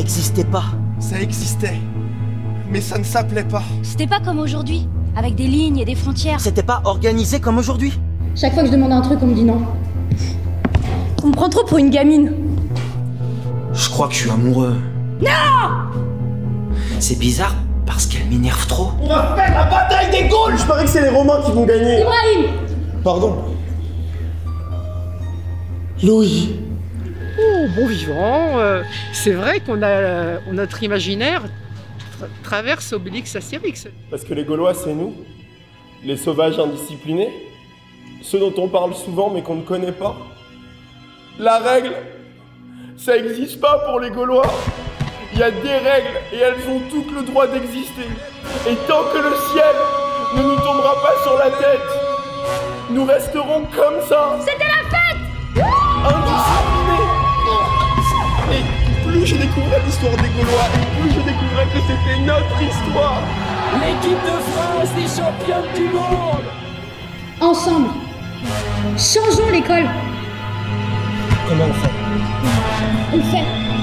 n'existait pas. Ça existait, mais ça ne s'appelait pas. C'était pas comme aujourd'hui, avec des lignes et des frontières. C'était pas organisé comme aujourd'hui. Chaque fois que je demande un truc, on me dit non. On me prend trop pour une gamine. Je crois que je suis amoureux. Non! C'est bizarre parce qu'elle m'énerve trop. On va faire la bataille des Gaules. Je parie que c'est les Romains qui vont gagner. Ibrahim! Pardon. Louis. Oh, bon vivant, c'est vrai qu'on a notre imaginaire traverse Obélix Astérix. Parce que les Gaulois, c'est nous, les sauvages indisciplinés, ceux dont on parle souvent mais qu'on ne connaît pas. La règle, ça n'existe pas pour les Gaulois. Il y a des règles et elles ont toutes le droit d'exister. Et tant que le ciel ne nous tombera pas sur la tête, nous resterons comme ça. C'était la fête! Indisciplinés. Et plus je découvrais l'histoire des Gaulois, et plus je découvrais que c'était notre histoire. L'équipe de France des championnes du monde. Ensemble, changeons l'école. Comment on fait? On fait.